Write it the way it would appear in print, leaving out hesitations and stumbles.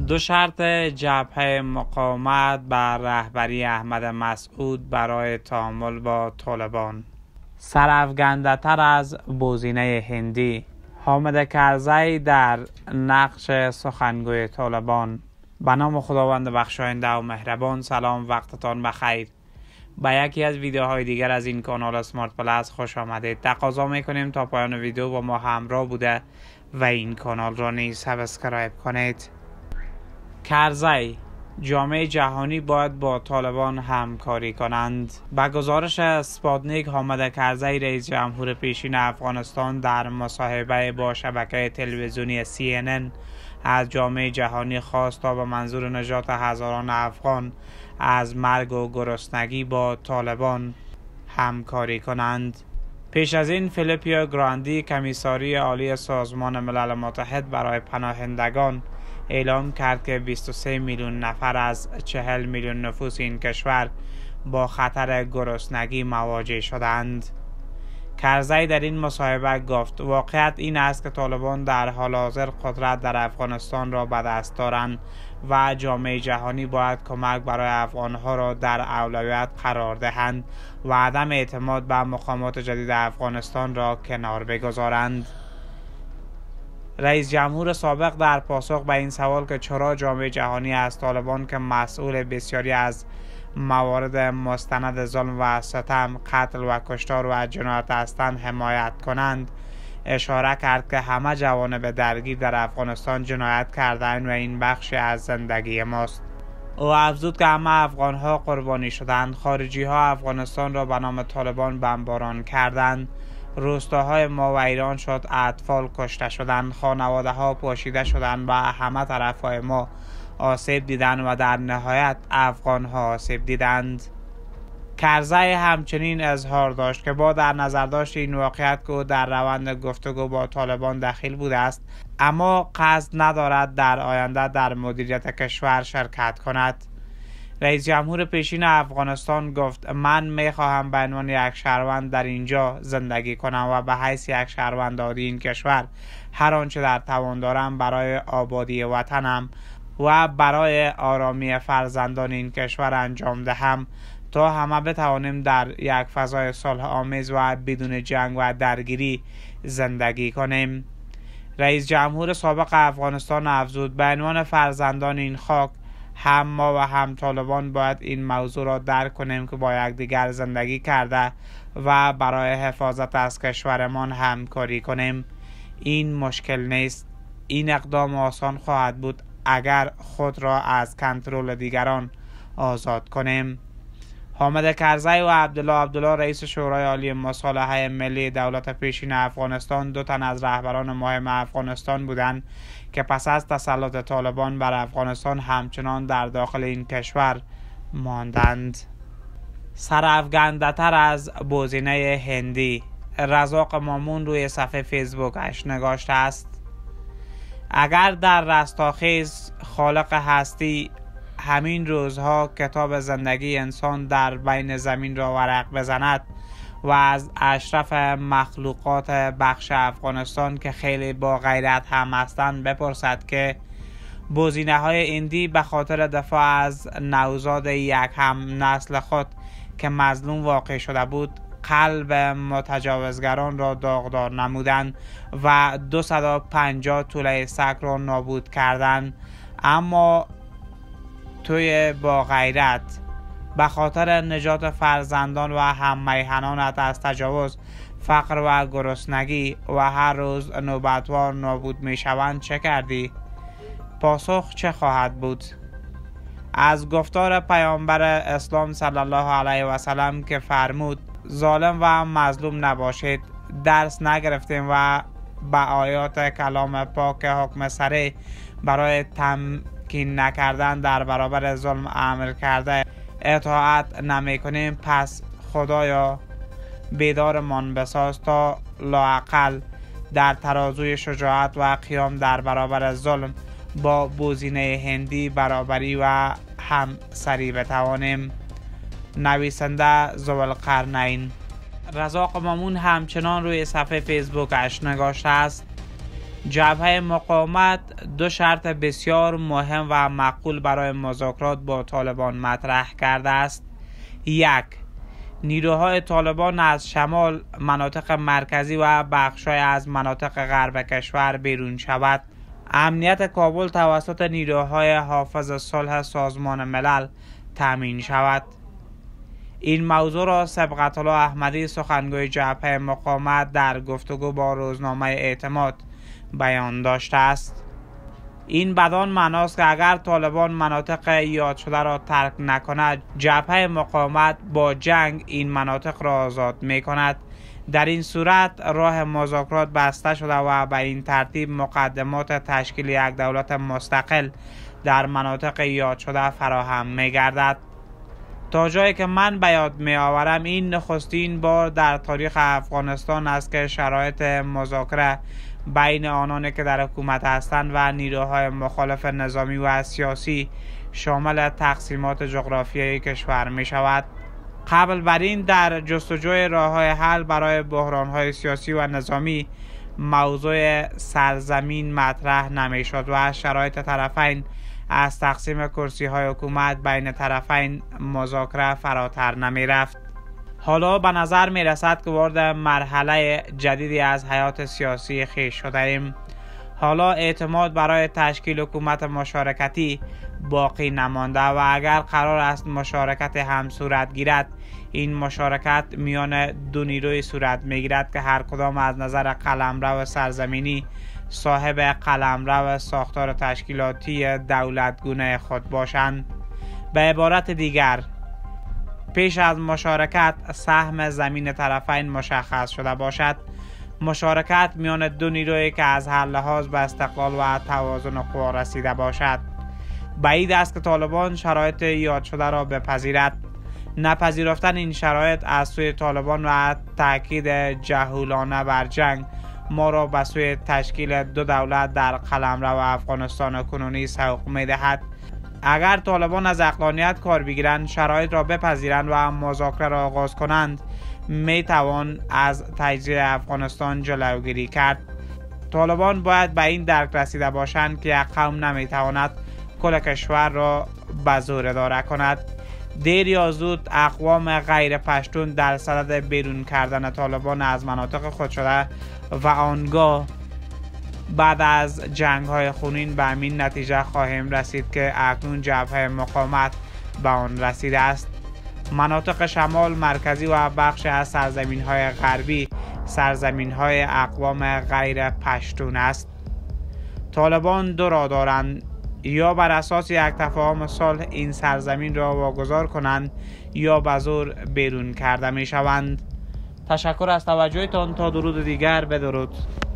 دو شرط جبهه مقاومت بر رهبری احمد مسعود برای تعامل با طالبان. سرافکنده تر از بوزینه هندی. حامد کرزی در نقش سخنگوی طالبان. به نام خداوند بخشاینده و مهربان. سلام، وقتتان بخیر. به یکی از ویدیوهای دیگر از این کانال اسمارت پلاس خوش آمدید. تقاضا میکنیم تا پایان ویدیو با ما همراه بوده و این کانال را نیز سابسکرایب کنید. کرزی: جامعه جهانی باید با طالبان همکاری کنند. با گزارش اسپوتنیک، حامد کرزی رئیس جمهور پیشین افغانستان در مصاحبه با شبکه تلویزیونی CNN از جامعه جهانی خواست تا به منظور نجات هزاران افغان از مرگ و گرسنگی با طالبان همکاری کنند. پیش از این فیلیپو گراندی، کمیساری عالی سازمان ملل متحد برای پناهندگان، اعلام کرد که 23 میلیون نفر از 40 میلیون نفوس این کشور با خطر گرسنگی مواجه شدند. کرزی در این مصاحبه گفت: واقعیت این است که طالبان در حال حاضر قدرت در افغانستان را به دست دارند و جامعه جهانی باید کمک برای افغانها را در اولویت قرار دهند و عدم اعتماد به مقامات جدید افغانستان را کنار بگذارند. رئیس جمهور سابق در پاسخ به این سوال که چرا جامعه جهانی از طالبان که مسئول بسیاری از موارد مستند ظلم و ستم، قتل و کشتار و جنایت هستند حمایت کنند، اشاره کرد که همه جوانب درگیر در افغانستان جنایت کردند و این بخشی از زندگی ماست. او افزود که همه افغانها قربانی شدند. خارجی ها افغانستان را به نام طالبان بمباران کردند. روستاهای ما ویران شد، اطفال کشته شدند، خانواده ها پاشیده شدند و همه طرف های ما آسیب دیدند و در نهایت افغان ها آسیب دیدند. کرزی همچنین اظهار داشت که با در نظر داشت این واقعیت که او در روند گفتگو با طالبان دخیل بوده است، اما قصد ندارد در آینده در مدیریت کشور شرکت کند. رئیس جمهور پیشین افغانستان گفت: من میخواهم به عنوان یک شهروند در اینجا زندگی کنم و به حیث یک شهروند عادی این کشور هر آنچه در توان دارم برای آبادی وطنم و برای آرامی فرزندان این کشور انجام دهم تا همه بتوانیم در یک فضای صلح آمیز و بدون جنگ و درگیری زندگی کنیم. رئیس جمهور سابق افغانستان افزود: به عنوان فرزندان این خاک، هم ما و هم طالبان باید این موضوع را درک کنیم که با یکدیگر زندگی کرده و برای حفاظت از کشورمان همکاری کنیم. این مشکل نیست. این اقدام آسان خواهد بود اگر خود را از کنترل دیگران آزاد کنیم. حامد کرزی و عبدالله رئیس شورای عالی مصالحه ملی دولت پیشین افغانستان دو تن از رهبران مهم افغانستان بودند که پس از تسلط طالبان بر افغانستان همچنان در داخل این کشور ماندند. سرافکنده تر از بوزینه هندی. رزاق مامون روی صفحه فیسبوکش نگاشته است: اگر در رستاخیز خالق هستی همین روزها کتاب زندگی انسان در بین زمین را ورق بزند و از اشرف مخلوقات بخش افغانستان که خیلی با غیرت هم هستند بپرسد که بوزینه های هندی به خاطر دفاع از نوزاد یک هم نسل خود که مظلوم واقع شده بود قلب متجاوزگران را داغدار نمودند و 250 توله سگ را نابود کردند، اما توی با غیرت به خاطر نجات فرزندان و هم میهنانت از تجاوز، فقر و گرسنگی و هر روز نوبتوار نابود می شوند چه کردی؟ پاسخ چه خواهد بود؟ از گفتار پیامبر اسلام صلی الله علیه و سلم که فرمود ظالم و مظلوم نباشید درس نگرفتیم و به آیات کلام پاک حکم سریع برای تمکین نکردن در برابر ظلم عمل کرده اطاعت نمی کنیم؟ پس خدایا بیدارمان بساز تا لااقل در ترازوی شجاعت و قیام در برابر ظلم با بوزینه هندی برابری و همسری بتوانیم. نویسنده ذوالقرنین. رزاق مامون همچنان روی صفحه فیسبوکش نگاشته است: جبهه مقاومت دو شرط بسیار مهم و معقول برای مذاکرات با طالبان مطرح کرده است. یک، نیروهای طالبان از شمال، مناطق مرکزی و بخش‌های از مناطق غرب کشور بیرون شود. امنیت کابل توسط نیروهای حافظ صلح سازمان ملل تامین شود. این موضوع را صبغت‌الله احمدی سخنگوی جبهه مقاومت در گفتگو با روزنامه اعتماد بیان داشته است. این بدان معناست که اگر طالبان مناطق یاد شده را ترک نکند، جبهه مقاومت با جنگ این مناطق را آزاد می کند. در این صورت راه مذاکرات بسته شده و به این ترتیب مقدمات تشکیل یک دولت مستقل در مناطق یاد شده فراهم می گردد. تا جایی که من به یاد می آورم این نخستین بار در تاریخ افغانستان است که شرایط مذاکره بین آنانی که در حکومت هستند و نیروهای مخالف نظامی و سیاسی شامل تقسیمات جغرافیایی کشور می شود. قبل بر این در جستجوی راه‌های حل برای بحران‌های سیاسی و نظامی موضوع سرزمین مطرح نمی شد و شرایط طرفین از تقسیم کرسی‌های حکومت بین طرفین مذاکره فراتر نمی رفت. حالا به نظر می رسد که وارد مرحله جدیدی از حیات سیاسی خویش شده ایم. حالا اعتماد برای تشکیل حکومت مشارکتی باقی نمانده و اگر قرار است مشارکت هم صورت گیرد، این مشارکت میان دو نیروی صورت می گیرد که هر کدام از نظر قلمرو سرزمینی صاحب قلمرو ساختار تشکیلاتی دولتگونه خود باشند. به عبارت دیگر، پیش از مشارکت سهم زمین طرفین مشخص شده باشد. مشارکت میان دو نیرویی که از هر لحاظ به استقلال و توازن قوا رسیده باشد. بعید است که طالبان شرایط یاد شده را بپذیرد. نپذیرفتن این شرایط از سوی طالبان و تاکید جهولانه بر جنگ ما را به سوی تشکیل دو دولت در قلمرو افغانستان کنونی سوق می دهد. اگر طالبان از عقلانیت کار بگیرند، شرایط را بپذیرند و مذاکره را آغاز کنند، می توان از تجزیه افغانستان جلوگیری کرد. طالبان باید به این درک رسیده باشند که یک قوم نمی تواند کل کشور را به زور اداره کند. دیر یا زود اقوام غیر پشتون در صدد بیرون کردن طالبان از مناطق خود شده و آنگاه بعد از جنگ های خونین به همین نتیجه خواهیم رسید که اکنون جبهه مقاومت به آن رسیده است. مناطق شمال، مرکزی و بخش از سرزمین های غربی سرزمین های اقوام غیر پشتون است. طالبان دو راه دارند: یا بر اساس یک تفاهم صلح این سرزمین را واگذار کنند یا به زور بیرون کرده می شوند. تشکر از توجهتان. تا درود دیگر، بدرود.